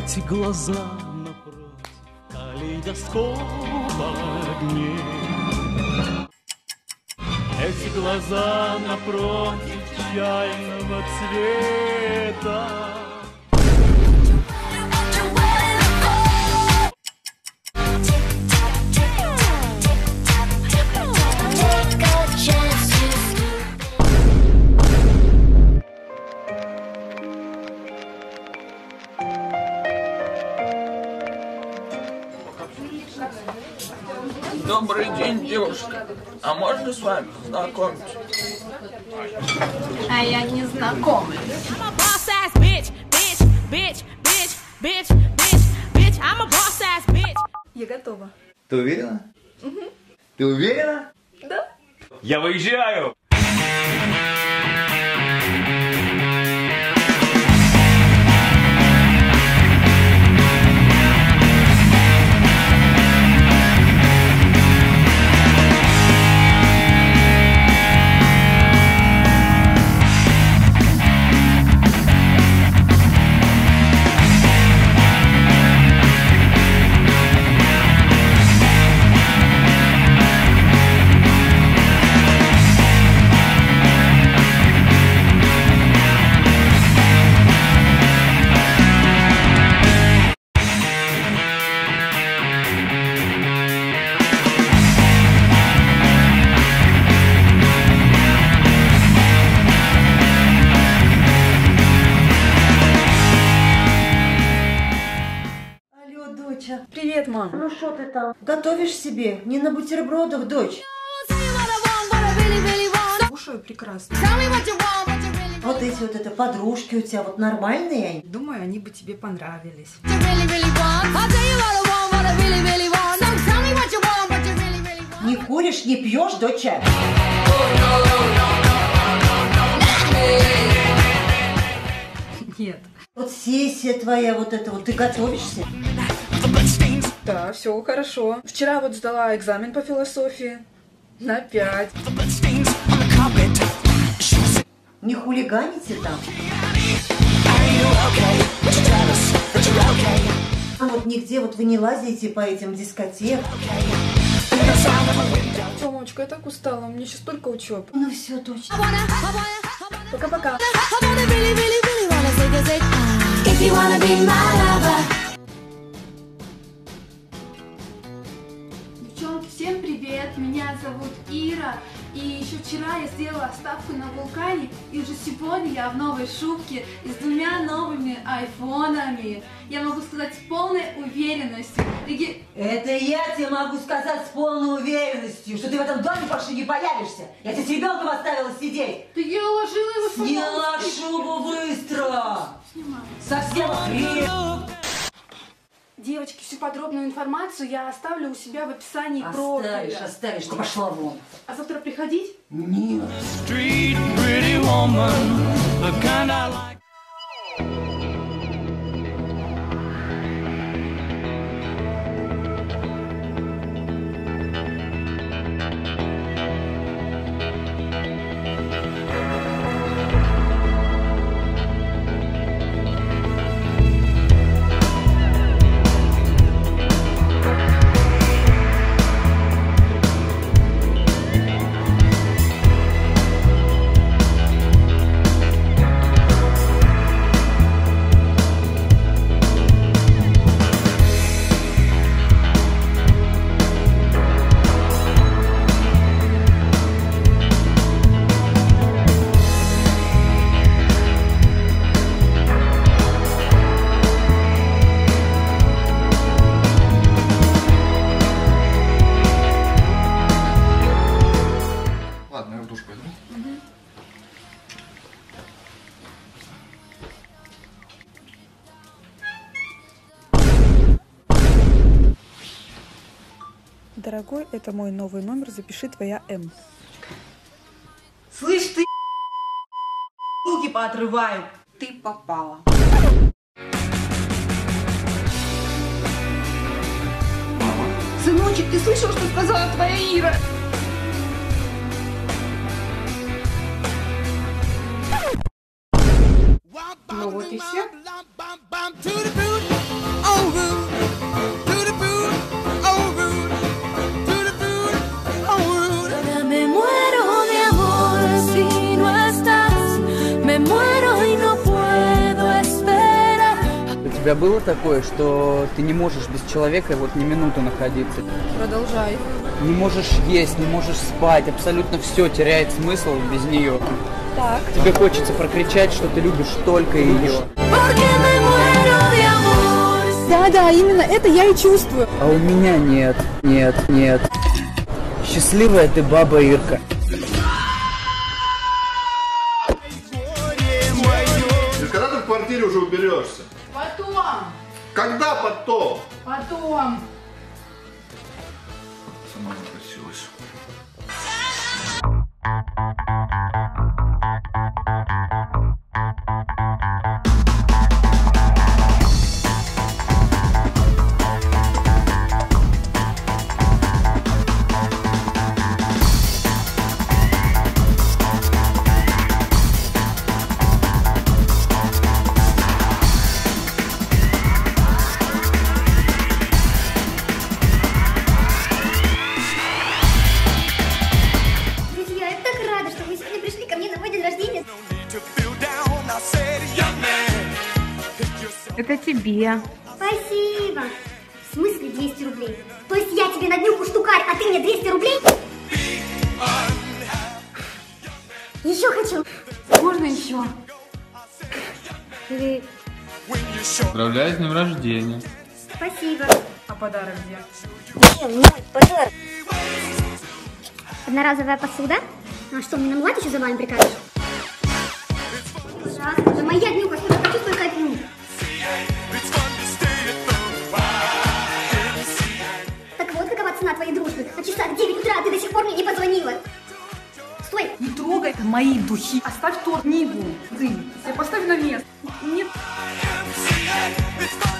Эти глаза напротив калейдоскопа огней. Эти глаза напротив чайного цвета. Добрый день, девушка. А можно с вами познакомиться? А я не знакома. Я готова. Ты уверена? Угу. Ты уверена? Да. Я выезжаю! Привет, мам. Ну что ты там? Готовишь себе? Не на бутербродах, дочь? Кушаю прекрасно. Вот эти вот это подружки у тебя вот нормальные? Думаю, они бы тебе понравились. Не куришь, не пьешь, доча? Нет. Вот сессия твоя вот эта вот, ты готовишься? Да, все хорошо. Вчера вот сдала экзамен по философии. На 5. Не хулиганите там? А вот нигде вот вы не лазите по этим дискотекам? Все, мамочка, я так устала, мне сейчас только учебы. Ну все, точно. Пока-пока. Девчонки, всем привет! Меня зовут Ира. И еще вчера я сделала ставку на вулкане. И уже сегодня я в новой шубке и с 2 новыми айфонами. Я могу сказать с полной уверенностью. Это я тебе могу сказать с полной уверенностью, что ты в этом доме больше не появишься. Я тебе с ребенком оставила сидеть. Да я уложила его сама. Сняла шубу быстро. Снимаю. Совсем хрень. Девочки, всю подробную информацию я оставлю у себя в описании профиля. Оставишь, ты пошла вон. А завтра приходить? Нет. Street pretty woman, the kind I like. Дорогой, это мой новый номер, запиши твоя М. Слышь, ты руки поотрываю. Ты попала. Сыночек, ты слышал, что сказала твоя Ира? Ну вот и все. тебя было такое, что ты не можешь без человека вот ни минуту находиться? Продолжай. Не можешь есть, не можешь спать, абсолютно все теряет смысл без нее. Так. Тебе хочется прокричать, что ты любишь только ее. Да, именно это я и чувствую. А у меня нет. Счастливая ты баба Ирка. И когда ты в квартире уже уберешься? Потом. Когда потом? Потом. Сама напросилась. Это тебе. Спасибо. В смысле 200 рублей? То есть я тебе на днюху штукарь, а ты мне 200 рублей? Еще хочу. Можно еще? Или... Поздравляю с днем рождения. Спасибо. А подарок где? Мой подарок. Одноразовая посуда? А что, мне намывать еще за вами прикажешь? Пожалуйста, это моя днюха, что я хочу, столько пью. Так вот, какова цена твоей дружбы. На часах 9 утра, а ты до сих пор мне не позвонила. Стой! Не трогай мои духи. Оставь ту книгу. Ты поставь на место. Нет.